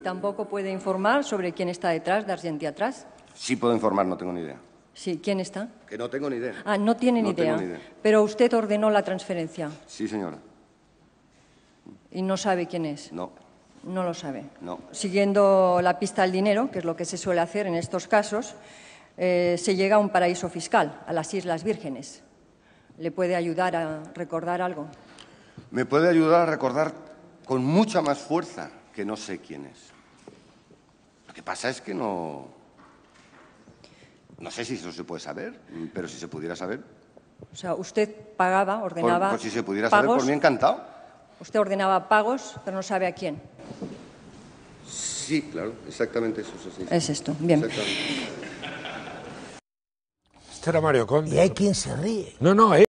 ¿Tampoco puede informar sobre quién está detrás de Argentia Trust? Sí puedo informar, no tengo ni idea. Sí, ¿quién está? Que no tengo ni idea. Ah, no tiene ni No tengo idea. ni idea. Pero usted ordenó la transferencia Sí, señora. y no sabe quién es. No. No lo sabe. No. Siguiendo la pista del dinero, que es lo que se suele hacer en estos casos, se llega a un paraíso fiscal, a las Islas Vírgenes. ¿Le puede ayudar a recordar algo? Me puede ayudar a recordar con mucha más fuerza que no sé quién es. Lo que pasa es que no sé si eso se puede saber, pero si se pudiera saber. O sea, usted pagaba, ordenaba Por si se pudiera saber, por mí encantado. Usted ordenaba pagos, pero no sabe a quién. Sí, claro, exactamente eso. Es esto, bien. Exactamente. Este era Mario Conde. Y hay quien se ríe. No,